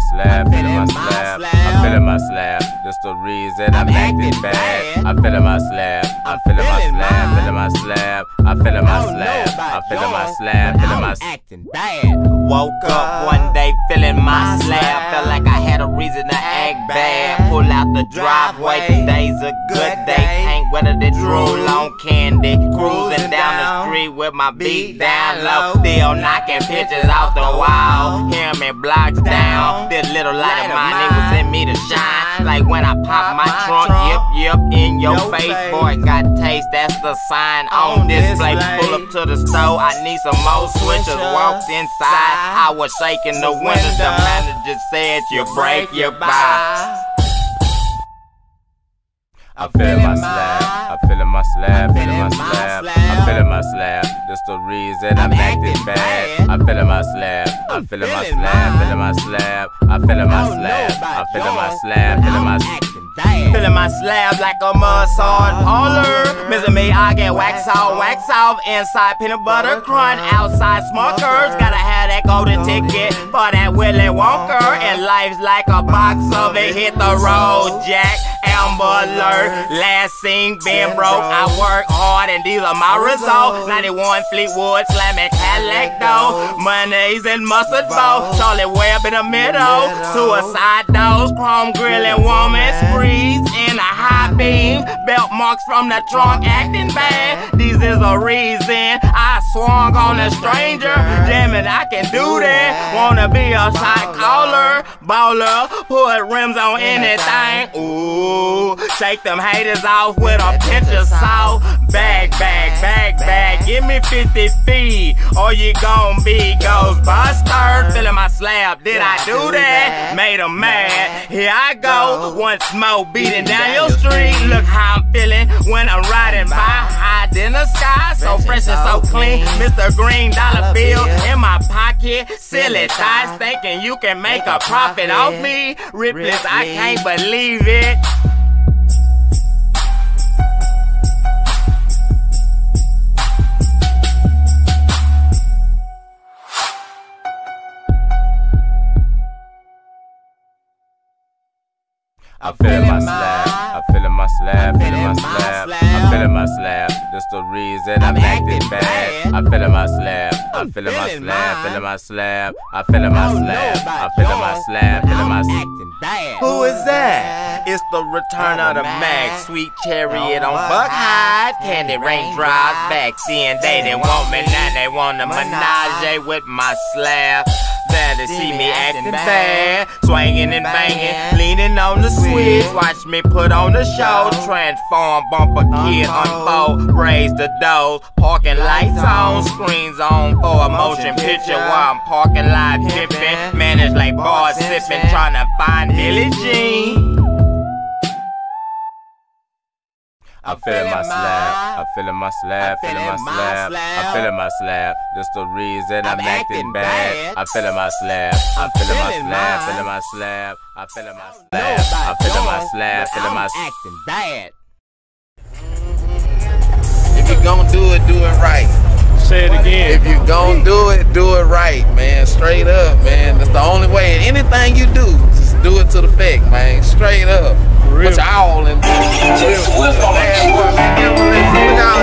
slab, feeling my slab. I'm feeling my slab. That's the reason I'm acting bad. I'm feeling my slab. I'm feeling my slab, feeling my slab. I'm feeling my slab. I'm feeling my slab, feeling my acting bad. Woke up one day feeling my slab. Felt like I had a reason to act bad. Pull out the driveway, today's a good day. Ain't wetter than drool on candy. Cruising down the street with my beat down low. Still knocking pictures off the wall. Hearing me blocks down. This little light of mine, it was in me to shine. Like when I pop my trunk, yep, in your face. Boy, got taste, that's the sign on display. Pull up to the store, I need some more switches. Walked inside, I was shaking the windows. The manager said, you break your buy. I'm feeling my slab, I'm feeling my slab, feeling my slab. I'm feeling my slab, that's the reason I'm acting bad. I'm feeling my slab, I'm feeling my slab, feeling my slab. I'm feeling my slab, I'm feeling my slab, feeling my slab. Feeling my slab like a mud-sawed parlor. Missing me, I get wax off. Inside peanut butter crunch, outside smokers. Gotta have that golden ticket for that Willy Wonka. And life's like a box of it. Hit the road, Jack. Amber Alert. Last seen being broke. I work hard and these are my results. 91 Fleetwood, slamming Cadillac though. Mayonnaise and mustard bow. Charlie Webb in the middle. Suicide doors, chrome grilling woman. Sprees in a high beam. Belt marks from the trunk acting bad. This is a reason I swung on a stranger. Jamming, I can do that. Wanna be a shot caller. Baller, put rims on anything. Ooh, shake them haters off with a pinch of salt. Bag, give me 50 feet, or you gon' be Ghostbusters. Feeling my slab, did I do that? Made them mad, here I go. Once more beating down your street. Look how I'm feeling when I'm riding by. High in the sky, so fresh and so clean. Mr. Green dollar bill in my pocket. Silly ties thinking you can make a profit off me. Ripley's, I can't believe it. I'm feeling my slab, I'm feeling my slab, feeling my slab. I'm feeling my slab, that's the reason I'm acting bad. I'm feeling my slab, I'm feeling my slab, feeling my slab. I'm feeling my slab, I'm feeling my slab, feeling my slab. Who is that? It's the return of the Mac. Sweet chariot on Buckeye. Candy raindrops back then. They didn't want me, now they want a menage with my slab. There to see me acting bad, swinging and banging, leaning on the switch. Watch me put on the show, transform, bumper kid, unfold, raise the doors, parking lights on, screens on for a motion picture while I'm parking lot dipping, managed like bars sipping, trying to find Billie Jean. I'm feeling my slab, I'm feeling my slab, feeling my slab. I'm feeling my slab, that's the reason I'm acting bad. I'm feeling my slab, I'm feeling my slab, feeling my slab. I'm feeling my slab, I'm feeling my slab, feeling my slab. Acting bad. If you gon' do it right. Say it again. If you gon' do it right, man. Straight up, man. That's the only way. Anything you do, just do it to the fact, man. Straight up. Put your all in.